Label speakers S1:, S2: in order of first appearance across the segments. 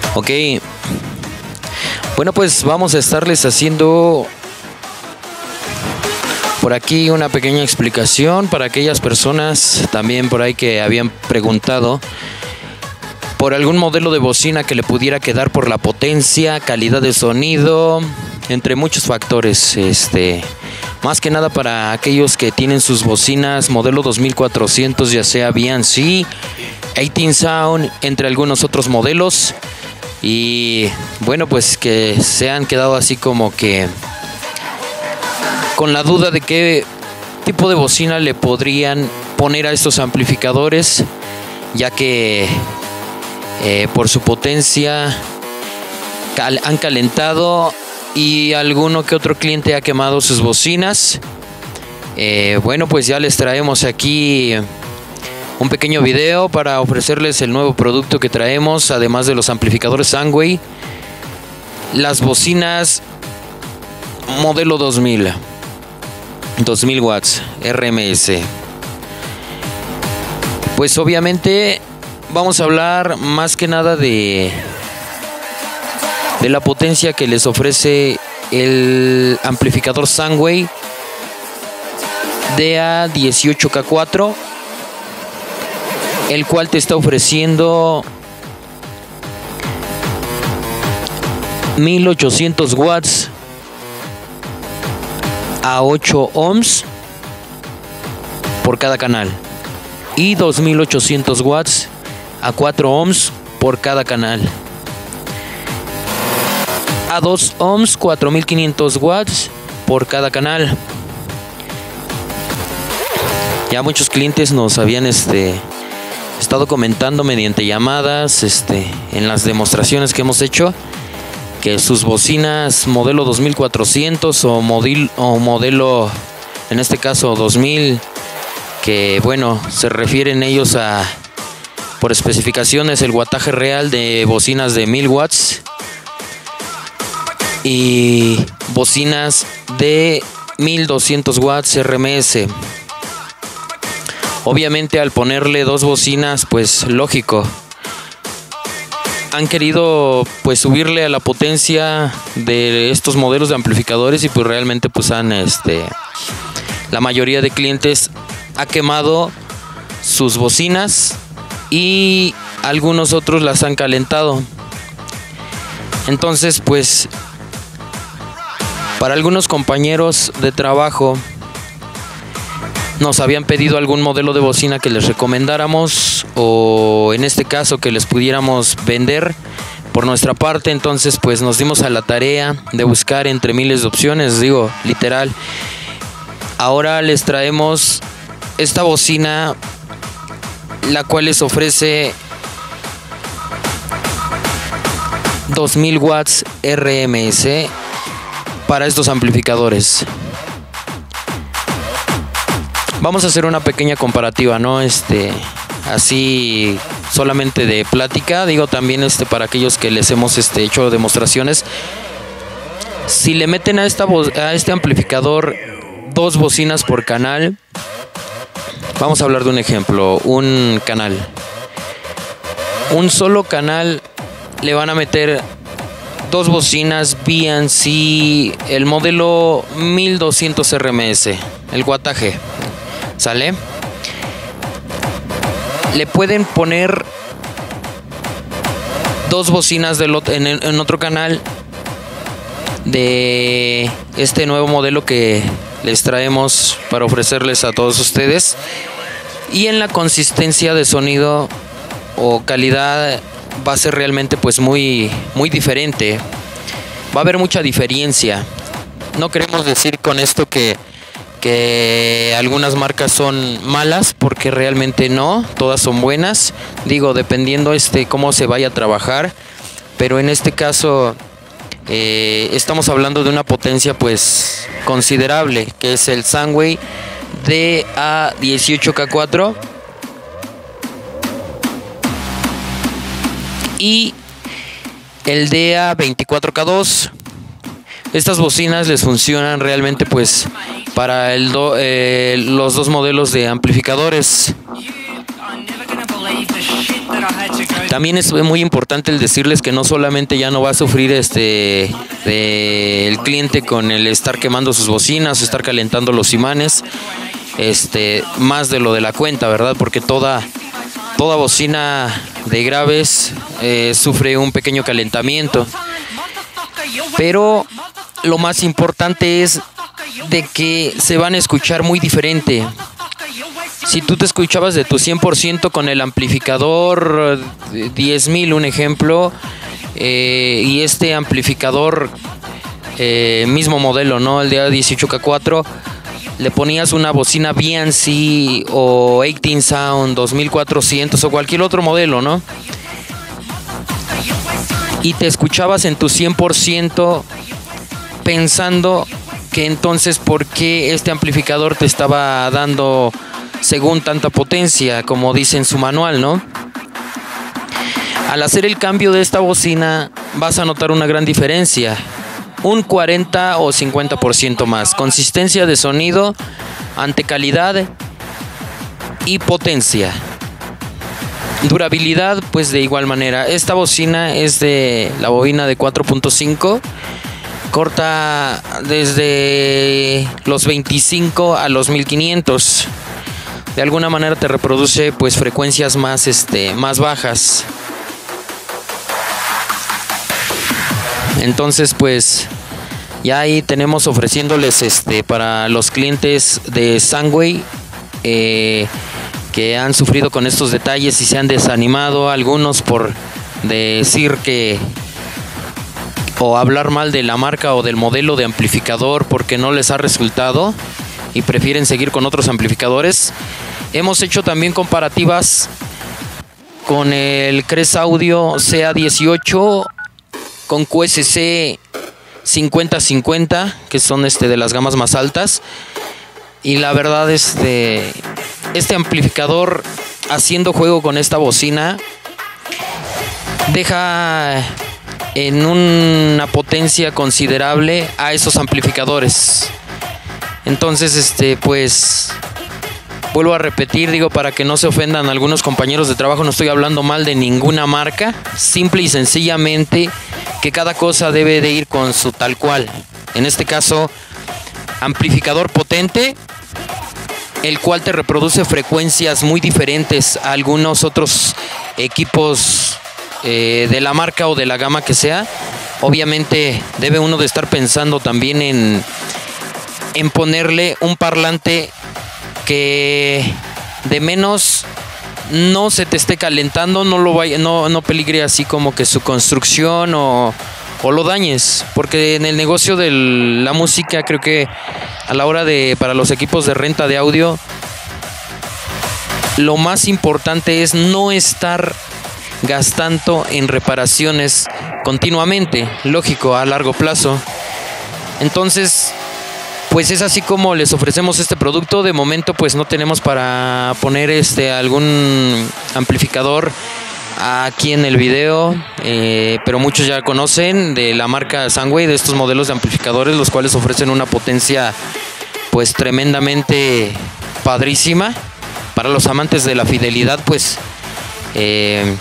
S1: Ok, bueno, pues vamos a estarles haciendo por aquí una pequeña explicación para aquellas personas también por ahí que habían preguntado por algún modelo de bocina que le pudiera quedar por la potencia, calidad de sonido, entre muchos factores. Más que nada para aquellos que tienen sus bocinas modelo 2400, ya sea B&C, 18 Sound, entre algunos otros modelos. Y bueno, pues que se han quedado así como que con la duda de qué tipo de bocina le podrían poner a estos amplificadores, ya que por su potencia han calentado y alguno que otro cliente ha quemado sus bocinas. Bueno, pues ya les traemos aquí un pequeño video para ofrecerles el nuevo producto que traemos, además de los amplificadores Soundwave, las bocinas modelo 2000 watts RMS. Pues obviamente vamos a hablar más que nada de la potencia que les ofrece el amplificador Soundwave DA18K4, el cual te está ofreciendo 1800 watts a 8 ohms por cada canal y 2800 watts a 4 ohms por cada canal. A 2 ohms 4500 watts por cada canal. Ya muchos clientes nos habían estado comentando mediante llamadas en las demostraciones que hemos hecho que sus bocinas modelo 2400 o modelo en este caso 2000, que bueno, se refieren ellos a por especificaciones el wattaje real de bocinas de 1000 watts y bocinas de 1200 watts RMS. Obviamente al ponerle dos bocinas, pues lógico, han querido pues subirle a la potencia de estos modelos de amplificadores y pues realmente pues la mayoría de clientes ha quemado sus bocinas y algunos otros las han calentado. Entonces pues para algunos compañeros de trabajo nos habían pedido algún modelo de bocina que les recomendáramos o en este caso que les pudiéramos vender por nuestra parte. Entonces pues nos dimos a la tarea de buscar entre miles de opciones, digo, literal. Ahora les traemos esta bocina, la cual les ofrece 2000 watts RMS para estos amplificadores. Vamos a hacer una pequeña comparativa, ¿no? Así solamente de plática, digo también para aquellos que les hemos hecho demostraciones. Si le meten a este amplificador dos bocinas por canal, vamos a hablar de un ejemplo, un canal. Un solo canal le van a meter dos bocinas B&C, el modelo 1200 RMS, el wattaje. ¿Sale? Le pueden poner dos bocinas en otro canal de este nuevo modelo que les traemos para ofrecerles a todos ustedes, y en la consistencia de sonido o calidad va a ser realmente pues muy diferente. Va a haber mucha diferencia. No queremos decir con esto que algunas marcas son malas, porque realmente no, todas son buenas, digo, dependiendo cómo se vaya a trabajar, pero en este caso estamos hablando de una potencia pues considerable, que es el Soundwave DA18K4 y el DA24K2. Estas bocinas les funcionan realmente pues para los dos modelos de amplificadores. También es muy importante el decirles que no solamente ya no va a sufrir el cliente con el estar quemando sus bocinas, estar calentando los imanes, más de lo de la cuenta, ¿verdad? Porque toda bocina de graves sufre un pequeño calentamiento. Pero lo más importante es de que se van a escuchar muy diferente. Si tú te escuchabas de tu 100% con el amplificador 10.000, un ejemplo, y este amplificador, mismo modelo, ¿no? El de A18K4, le ponías una bocina BNC o 18 Sound 2400 o cualquier otro modelo, ¿no? Y te escuchabas en tu 100% pensando que entonces ¿por qué este amplificador te estaba dando según tanta potencia, como dice en su manual, ¿no? Al hacer el cambio de esta bocina vas a notar una gran diferencia, un 40 o 50% más, consistencia de sonido ante calidad y potencia. Durabilidad, pues de igual manera. Esta bocina es de la bobina de 4.5, corta desde los 25 a los 1500. De alguna manera te reproduce pues frecuencias más bajas. Entonces pues ya ahí tenemos ofreciéndoles para los clientes de Soundwave que han sufrido con estos detalles y se han desanimado, algunos por decir que o hablar mal de la marca o del modelo de amplificador porque no les ha resultado y prefieren seguir con otros amplificadores. Hemos hecho también comparativas con el Crest Audio CA18 con QSC 5050, que son de las gamas más altas, y la verdad este amplificador, haciendo juego con esta bocina, deja en una potencia considerable a esos amplificadores. Entonces pues vuelvo a repetir, digo, para que no se ofendan algunos compañeros de trabajo, no estoy hablando mal de ninguna marca, simple y sencillamente que cada cosa debe de ir con su tal cual. En este caso, amplificador potente, el cual te reproduce frecuencias muy diferentes a algunos otros equipos de la marca o de la gama que sea. Obviamente debe uno de estar pensando también en ponerle un parlante que de menos no se te esté calentando, no peligre así como que su construcción o lo dañes, porque en el negocio de la música creo que a la hora para los equipos de renta de audio, lo más importante es no estar gastando en reparaciones continuamente, lógico, a largo plazo. Entonces pues es así como les ofrecemos este producto. De momento pues no tenemos para poner algún amplificador aquí en el video, pero muchos ya conocen de la marca Soundwave, de estos modelos de amplificadores, los cuales ofrecen una potencia pues tremendamente padrísima. Para los amantes de la fidelidad, pues el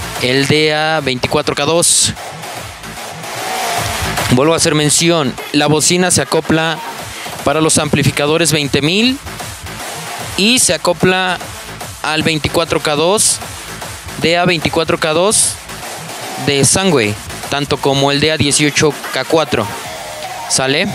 S1: DA24K2. Vuelvo a hacer mención, la bocina se acopla para los amplificadores 20.000 y se acopla al 24K2, DA24K2 de Soundwave, tanto como el DA18K4. ¿Sale?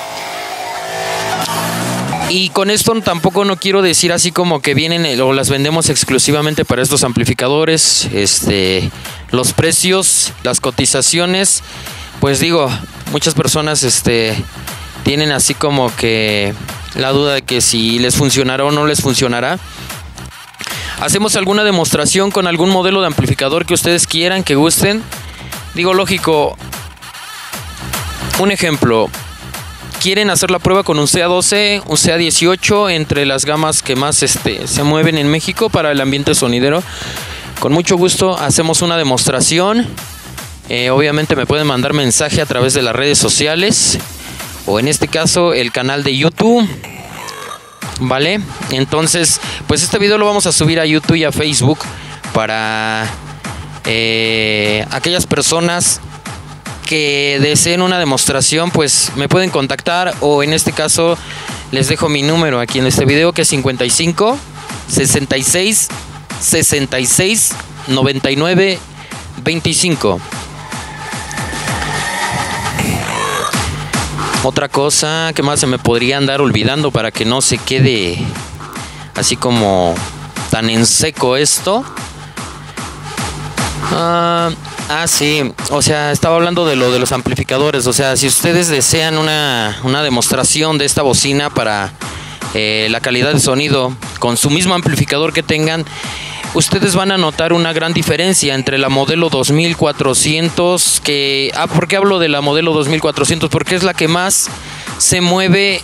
S1: Y con esto tampoco no quiero decir así como que vienen o las vendemos exclusivamente para estos amplificadores. Los precios, las cotizaciones, pues digo, muchas personas tienen así como que la duda de que si les funcionará o no les funcionará. Hacemos alguna demostración con algún modelo de amplificador que ustedes quieran, que gusten. Digo, lógico, un ejemplo, quieren hacer la prueba con un CA12, un CA18, entre las gamas que más se mueven en México para el ambiente sonidero. Con mucho gusto hacemos una demostración. Obviamente me pueden mandar mensaje a través de las redes sociales o en este caso el canal de YouTube, ¿vale? Entonces pues este video lo vamos a subir a YouTube y a Facebook para aquellas personas que deseen una demostración, pues me pueden contactar, o en este caso les dejo mi número aquí en este video, que es 55 66 66 99 25. Otra cosa que más se me podría andar olvidando para que no se quede así como tan en seco esto. Sí, o sea, estaba hablando de lo de los amplificadores. O sea, si ustedes desean una demostración de esta bocina para la calidad de sonido con su mismo amplificador que tengan, ustedes van a notar una gran diferencia entre la modelo 2400 que... ¿por qué hablo de la modelo 2400? Porque es la que más se mueve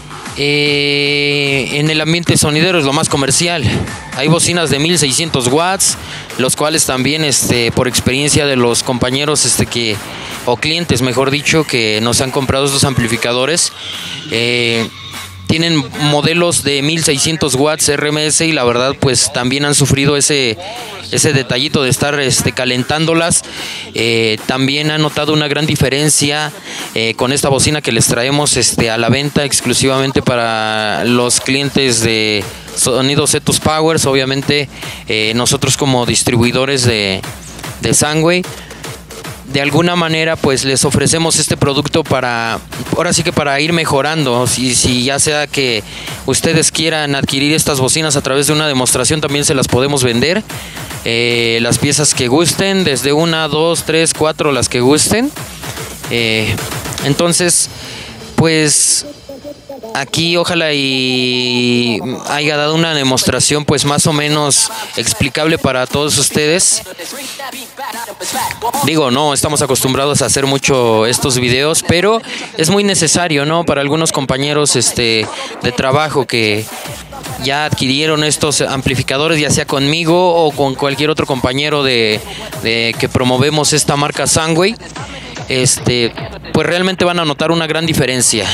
S1: en el ambiente sonidero, es lo más comercial. Hay bocinas de 1600 watts, los cuales también por experiencia de los compañeros o clientes, mejor dicho, que nos han comprado estos amplificadores, tienen modelos de 1600 watts RMS, y la verdad pues también han sufrido ese detallito de estar calentándolas. También han notado una gran diferencia con esta bocina que les traemos a la venta exclusivamente para los clientes de Sonido Cetus Powers. Obviamente nosotros como distribuidores de Soundwave, de alguna manera pues les ofrecemos este producto para, ahora sí que para ir mejorando. Si ya sea que ustedes quieran adquirir estas bocinas a través de una demostración, también se las podemos vender, las piezas que gusten, desde 1, 2, 3, 4, las que gusten. Entonces pues aquí ojalá y haya dado una demostración pues más o menos explicable para todos ustedes. Digo, no estamos acostumbrados a hacer mucho estos videos, pero es muy necesario, ¿no? Para algunos compañeros de trabajo que ya adquirieron estos amplificadores, ya sea conmigo o con cualquier otro compañero de que promovemos esta marca Soundwave, pues realmente van a notar una gran diferencia.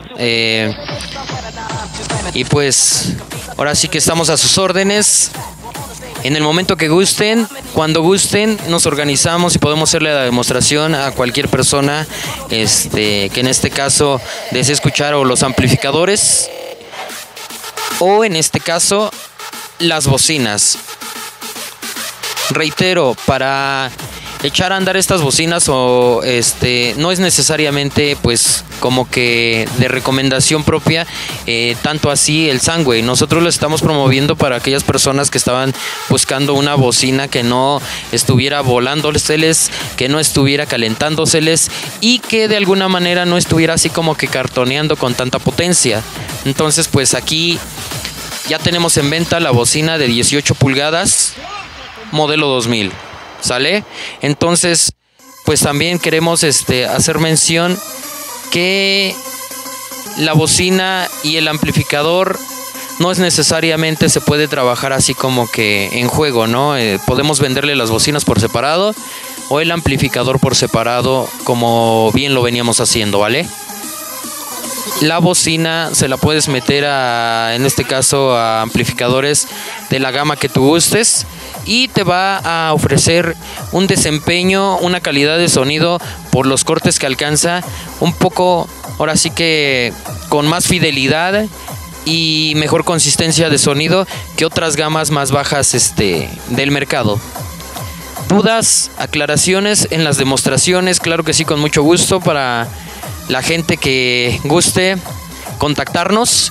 S1: Y pues ahora sí que estamos a sus órdenes. En el momento que gusten, cuando gusten, nos organizamos y podemos hacerle la demostración a cualquier persona que en este caso desee escuchar o los amplificadores, o en este caso las bocinas. Reitero, para echar a andar estas bocinas no es necesariamente pues como que de recomendación propia, tanto así el Soundwave. Nosotros lo estamos promoviendo para aquellas personas que estaban buscando una bocina que no estuviera volándoseles, que no estuviera calentándoseles y que de alguna manera no estuviera así como que cartoneando con tanta potencia. Entonces pues aquí ya tenemos en venta la bocina de 18 pulgadas modelo 2000. ¿Sale? Entonces pues también queremos hacer mención que la bocina y el amplificador no es necesariamente se puede trabajar así como que en juego, ¿no? Podemos venderle las bocinas por separado o el amplificador por separado, como bien lo veníamos haciendo, ¿vale? La bocina se la puedes meter en este caso a amplificadores de la gama que tú gustes, y te va a ofrecer un desempeño, una calidad de sonido por los cortes que alcanza, un poco, ahora sí que con más fidelidad y mejor consistencia de sonido que otras gamas más bajas del mercado. ¿Dudas, aclaraciones en las demostraciones? Claro que sí, con mucho gusto. Para la gente que guste contactarnos.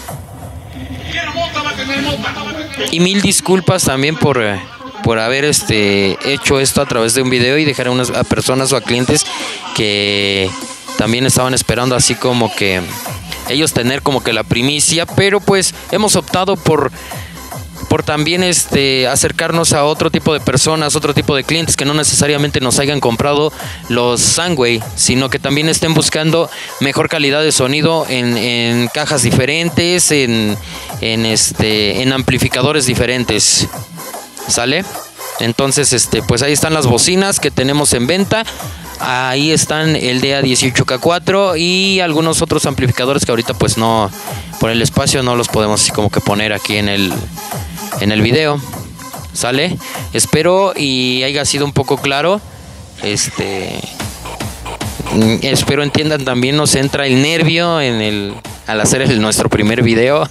S1: Y mil disculpas también por haber hecho esto a través de un video y dejar a personas o a clientes que también estaban esperando así como que ellos tener como que la primicia, pero pues hemos optado por también acercarnos a otro tipo de personas, otro tipo de clientes que no necesariamente nos hayan comprado los Soundwave, sino que también estén buscando mejor calidad de sonido en cajas diferentes, en amplificadores diferentes. ¿Sale? Entonces pues ahí están las bocinas que tenemos en venta. Ahí están el DA18K4 y algunos otros amplificadores que ahorita pues no, por el espacio no los podemos así como que poner aquí en el video. ¿Sale? Espero y haya sido un poco claro. Espero entiendan, también nos entra el nervio al hacer nuestro primer video.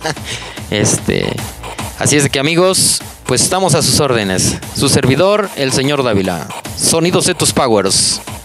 S1: Así es que, amigos, pues estamos a sus órdenes. Su servidor, el señor Dávila. Sonidos Zetus Powers.